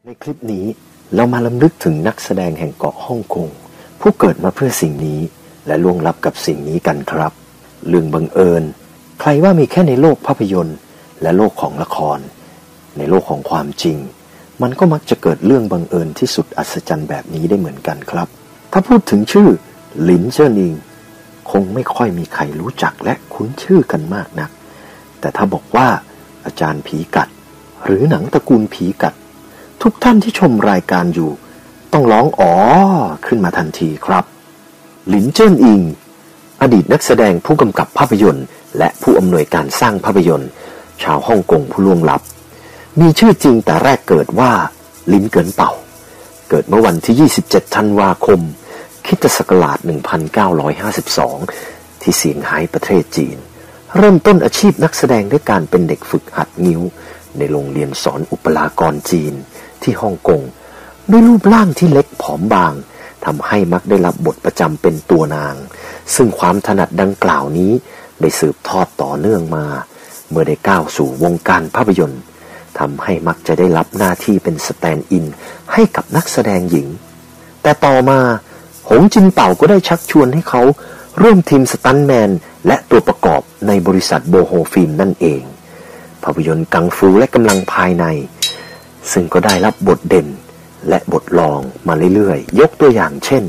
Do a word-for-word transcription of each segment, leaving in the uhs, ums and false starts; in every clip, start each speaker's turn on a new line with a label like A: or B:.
A: ในคลิปนี้เรามาล้ำลึกถึงนักแสดงแห่งเกาะฮ่องกงผู้เกิดมาเพื่อสิ่งนี้และล่วงลับกับสิ่งนี้กันครับเรื่องบังเอิญใครว่ามีแค่ในโลกภาพยนตร์และโลกของละครในโลกของความจริงมันก็มักจะเกิดเรื่องบังเอิญที่สุดอัศจรรย์แบบนี้ได้เหมือนกันครับถ้าพูดถึงชื่อหลินเจิ้นอิงคงไม่ค่อยมีใครรู้จักและคุ้นชื่อกันมากนักแต่ถ้าบอกว่าอาจารย์ผีกัดหรือหนังตระกูลผีกัดทุกท่านที่ชมรายการอยู่ต้องร้องอ๋อขึ้นมาทันทีครับหลินเจิ้นอิงอดีตนักแสดงผู้กำกับภาพยนตร์และผู้อำนวยการสร้างภาพยนตร์ชาวฮ่องกงผู้ล่วงลับมีชื่อจริงแต่แรกเกิดว่าลินเกินเป่าเกิดเมื่อวันที่ยี่สิบเจ็ดธันวาคมคริสตศักราชหนึ่งพันเก้าร้อยห้าสิบสองที่เซี่ยงไฮ้ประเทศจีนเริ่มต้นอาชีพนักแสดงด้วยการเป็นเด็กฝึกหัดงิ้วในโรงเรียนสอนอุปลากรจีนที่ฮ่องกงด้วยรูปร่างที่เล็กผอมบางทำให้มักได้รับบทประจำเป็นตัวนางซึ่งความถนัดดังกล่าวนี้ได้สืบทอดต่อเนื่องมาเมื่อได้ก้าวสู่วงการภาพยนตร์ทำให้มักจะได้รับหน้าที่เป็นสแตนด์อินให้กับนักแสดงหญิงแต่ต่อมาหงจินเป่าก็ได้ชักชวนให้เขาร่วมทีมสตันท์แมนและตัวประกอบในบริษัทโบโฮฟิล์มนั่นเองภาพยนตร์กังฟูและกำลังภายในซึ่งก็ได้รับบทเด่นและบทรองมาเรื่อยๆยกตัวอย่างเช่น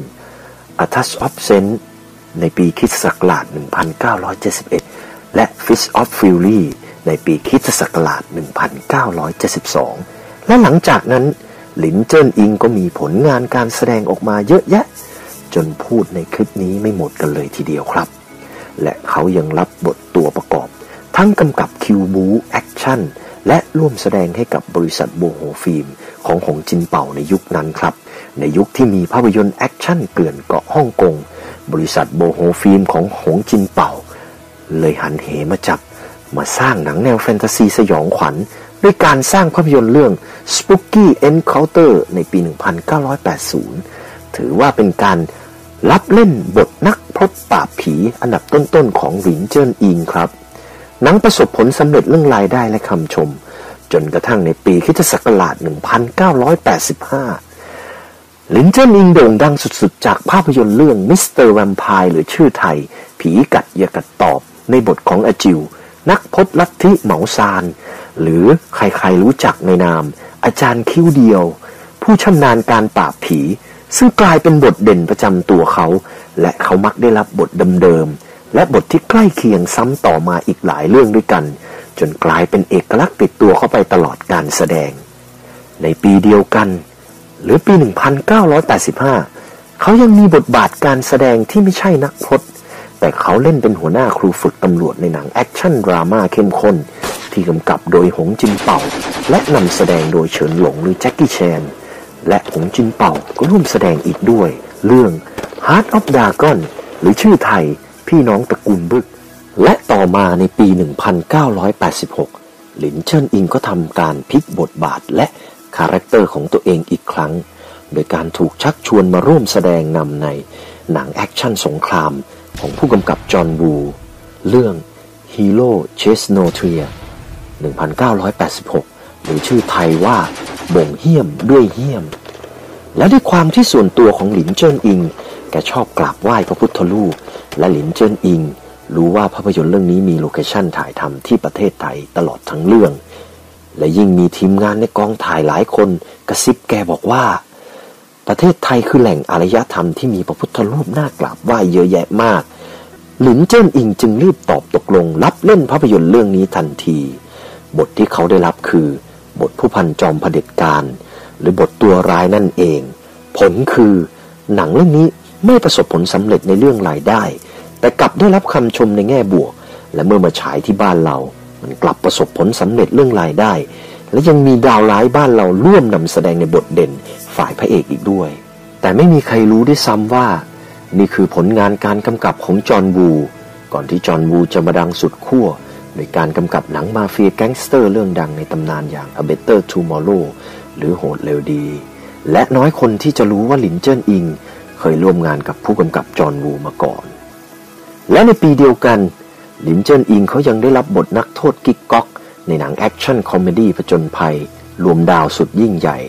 A: A Touch of Sense ในปีคริสตศักราชหนึ่งพันเก้าร้อยเจ็ดสิบเอ็ดและ Fist of Fury ในปีคริสตศักราชหนึ่งพันเก้าร้อยเจ็ดสิบสองและหลังจากนั้นหลินเจิ้นอิงก็มีผลงานการแสดงออกมาเยอะแยะจนพูดในคลิปนี้ไม่หมดกันเลยทีเดียวครับและเขายังรับบทตัวประกอบทั้งกำกับคิวบูแอคชั่นและร่วมแสดงให้กับบริษัทโบโฮฟิล์มของหงจินเป่าในยุคนั้นครับในยุคที่มีภาพยนตร์แอคชั่นเกลื่อนเกาะฮ่องกงบริษัทโบโฮฟิล์มของหงจินเป่าเลยหันเหมาจับมาสร้างหนังแนวแฟนตาซีสยองขวัญด้วยการสร้างภาพยนตร์เรื่อง Spooky Encounter ในปี หนึ่งพันเก้าร้อยแปดสิบ ถือว่าเป็นการรับเล่นบทนักพรตปราบผีอันดับต้นๆของหลินเจิ้นอิงครับหนังประสบผลสำเร็จเรื่องรายได้และคำชมจนกระทั่งในปีคริสตศักราชหนึ่งพันเก้าร้อยแปดสิบห้าหลินเจิ้นอิงโด่งดังสุดๆจากภาพยนตร์เรื่องมิสเตอร์แวมไพร์หรือชื่อไทยผีกัดอย่ากัดตอบในบทของอาจิวนักพจน์ลัทธิเหมาซานหรือใครๆรู้จักในนามอาจารย์คิ้วเดียวผู้ชำนาญการปราบผีซึ่งกลายเป็นบทเด่นประจำตัวเขาและเขามักได้รับบทเดิมๆและบทที่ใกล้เคียงซ้ำต่อมาอีกหลายเรื่องด้วยกันจนกลายเป็นเอกลักษณ์ติดตัวเข้าไปตลอดการแสดงในปีเดียวกันหรือปี หนึ่งพันเก้าร้อยแปดสิบห้า เขายังมีบทบาทการแสดงที่ไม่ใช่นักพจน์แต่เขาเล่นเป็นหัวหน้าครูฝึกตำรวจในหนังแอคชั่นดราม่าเข้มข้นที่กำกับโดยหงจินเป่าและนำแสดงโดยเฉินหลงหรือแจ็คกี้แชนและหงจินเป่าก็ร่วมแสดงอีกด้วยเรื่อง Heart of Dragon หรือชื่อไทยพี่น้องตระกูลบึกและต่อมาในปี หนึ่งพันเก้าร้อยแปดสิบหก หลินเจิ้นอิงก็ทำการพลิกบทบาทและคาแรคเตอร์ของตัวเองอีกครั้งโดยการถูกชักชวนมาร่วมแสดงนำในหนังแอคชั่นสงครามของผู้กำกับจอห์นวูเรื่อง Hero Chase No Tear หนึ่งพันเก้าร้อยแปดสิบหก หรือชื่อไทยว่าบ่งเหี้ยมด้วยเหี้ยมและด้วยความที่ส่วนตัวของหลินเจิ้นอิงแกชอบกราบไหว้พระพุทธรูปและหลินเจิ้นอิงรู้ว่าภาพยนตร์เรื่องนี้มีโลเคชั่นถ่ายทำที่ประเทศไทยตลอดทั้งเรื่องและยิ่งมีทีมงานในกองถ่ายหลายคนกระซิบแกบอกว่าประเทศไทยคือแหล่งอารยธรรมที่มีพระพุทธรูปน่ากราบไหว้เยอะแยะมากหลินเจิ้นอิงจึงรีบตอบตกลงรับเล่นภาพยนตร์เรื่องนี้ทันทีบทที่เขาได้รับคือบทผู้พันจอมเผด็จการหรือบทตัวร้ายนั่นเองผลคือหนังเรื่องนี้ไม่ประสบผลสำเร็จในเรื่องรายได้แต่กลับได้รับคำชมในแง่บวกและเมื่อมาฉายที่บ้านเรามันกลับประสบผลสำเร็จเรื่องรายได้และยังมีดาวร้ายบ้านเราร่วมนำแสดงในบทเด่นฝ่ายพระเอกอีกด้วยแต่ไม่มีใครรู้ด้วยซ้ำว่านี่คือผลงานการกำกับของจอห์นวูก่อนที่จอห์นวูจะมาดังสุดขั้วโดยการกำกับหนังมาเฟียแก๊งสเตอร์เรื่องดังในตำนานอย่าง A Better Tomorrow หรือโหดเร็วดีและน้อยคนที่จะรู้ว่าหลินเจิ้นอิงเคยร่วมงานกับผู้กำกับจอห์นวูมาก่อนและในปีเดียวกันหลินเจิ้นอิงเขายังได้รับบทนักโทษกิ๊กก๊อกในหนังแอคชั่นคอมเมดี้ผจญภัยรวมดาวสุดยิ่งใหญ่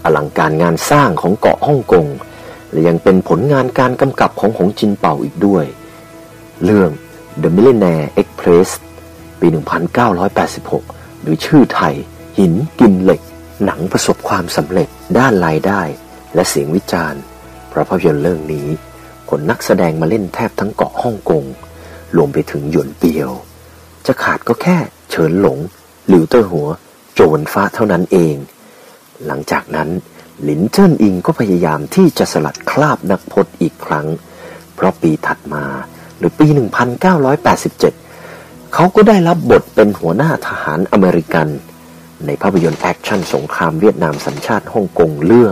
A: อลังการงานสร้างของเกาะฮ่องกงและยังเป็นผลงานการกำกับของหงจินเป่าอีกด้วยเรื่อง The Millionaire Express ปี หนึ่งพันเก้าร้อยแปดสิบหก หรือชื่อไทยหินกินเหล็กหนังประสบความสำเร็จด้านรายได้และเสียงวิจารณ์เพราะภาพยนตร์เรื่องนี้ขนนักแสดงมาเล่นแทบทั้งเกาะฮ่องกงรวมไปถึงหยวนเปียวจะขาดก็แค่เฉินหลงหลิวเต้อหัวโจวนฟ้าเท่านั้นเองหลังจากนั้นหลินเจิ้นอิงก็พยายามที่จะสลัดคราบนักพจน์อีกครั้งเพราะปีถัดมาหรือปี หนึ่งพันเก้าร้อยแปดสิบเจ็ด เขาก็ได้รับบทเป็นหัวหน้าทหารอเมริกันในภาพยนตร์แอคชั่นสงครามเวียดนามสัญชาติฮ่องกงเรื่อง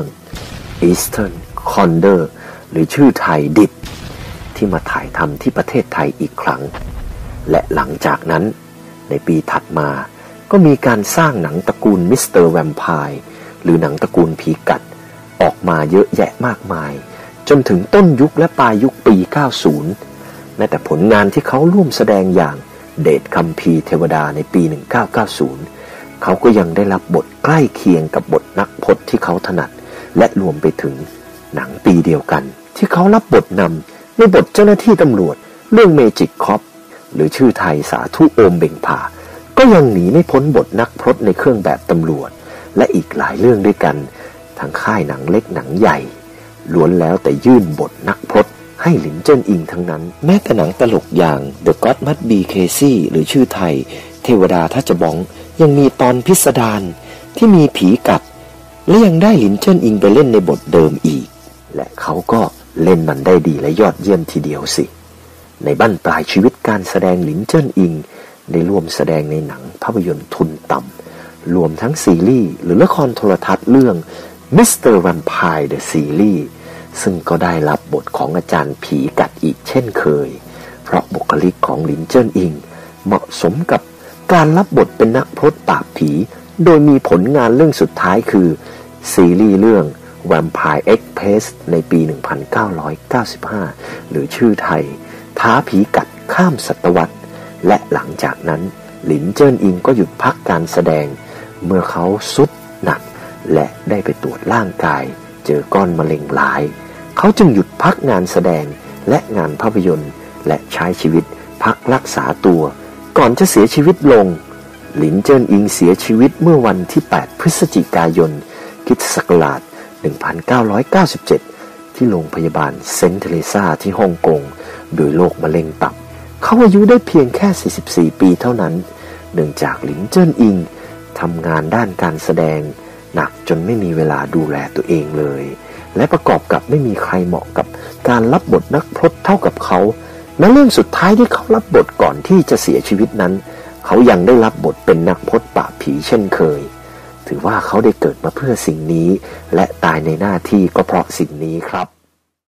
A: Eastern Condor หรือชื่อไทยดิบที่มาถ่ายทำที่ประเทศไทยอีกครั้งและหลังจากนั้นในปีถัดมาก็มีการสร้างหนังตระกูลมิสเตอร์แวมไพร์หรือหนังตระกูลผีกัดออกมาเยอะแยะมากมายจนถึงต้นยุคและปลายยุคปี เก้าสิบ แม้แต่ผลงานที่เขาร่วมแสดงอย่างเดชคัมภีร์เทวดาในปี หนึ่งพันเก้าร้อยเก้าสิบ เขาก็ยังได้รับบทใกล้เคียงกับบทนักพจน์ที่เขาถนัดและรวมไปถึงหนังปีเดียวกันที่เขารับบทนำในบทเจ้าหน้าที่ตำรวจเรื่องเมจิกคอปหรือชื่อไทยสาธุโอมเบ่งผ่าก็ยังหนีไม่พ้นบทนักพจน์ในเครื่องแบบตำรวจและอีกหลายเรื่องด้วยกันทั้งค่ายหนังเล็กหนังใหญ่ล้วนแล้วแต่ยื่นบทนักพจน์ให้หลินเจิ้นอิงทั้งนั้นแม้แต่หนังตลกอย่าง The God Must Be Crazy หรือชื่อไทยเทวดาถ้าจะบ้องยังมีตอนพิสดารที่มีผีกัดและยังได้หลินเจิ้นอิงไปเล่นในบทเดิมอีกและเขาก็เล่นมันได้ดีและยอดเยี่ยมทีเดียวสิในบั้นปลายชีวิตการแสดงหลินเจิ้นอิงได้ร่วมแสดงในหนังภาพยนตร์ทุนต่ำรวมทั้งซีรีส์หรือละครโทรทัศน์เรื่อง มิสเตอร์ Vampire The Series ซึ่งก็ได้รับบทของอาจารย์ผีกัดอีกเช่นเคยเพราะบุคลิกของหลินเจิ้นอิงเหมาะสมกับการรับบทเป็นนักพรตปราบผีโดยมีผลงานเรื่องสุดท้ายคือซีรีส์เรื่อง Vampire Express ในปี หนึ่งพันเก้าร้อยเก้าสิบห้า หรือชื่อไทยท้าผีกัดข้ามศตวรรษและหลังจากนั้นหลินเจิ้นอิงก็หยุดพักการแสดงเมื่อเขาสุดหนักและได้ไปตรวจร่างกายเจอก้อนมะเร็งร้ายเขาจึงหยุดพักงานแสดงและงานภาพยนตร์และใช้ชีวิตพักรักษาตัวก่อนจะเสียชีวิตลงหลินเจิ้นอิงเสียชีวิตเมื่อวันที่ แปด พฤศจิกายนคริสตศักราช หนึ่งพันเก้าร้อยเก้าสิบเจ็ด ที่โรงพยาบาลเซนต์เทเรซาที่ฮ่องกงโดยโรคมะเร็งตับเขาอายุได้เพียงแค่สี่สิบสี่ปีเท่านั้นเนื่องจากหลินเจิ้นอิงทำงานด้านการแสดงหนักจนไม่มีเวลาดูแลตัวเองเลยและประกอบกับไม่มีใครเหมาะกับการรับบทนักพจน์เท่ากับเขาแม้เรื่องสุดท้ายที่เขารับบทก่อนที่จะเสียชีวิตนั้นเขายังได้รับบทเป็นนักพจน์ปราบผีเช่นเคยถือว่าเขาได้เกิดมาเพื่อสิ่งนี้และตายในหน้าที่ก็เพราะสิ่งนี้ครับ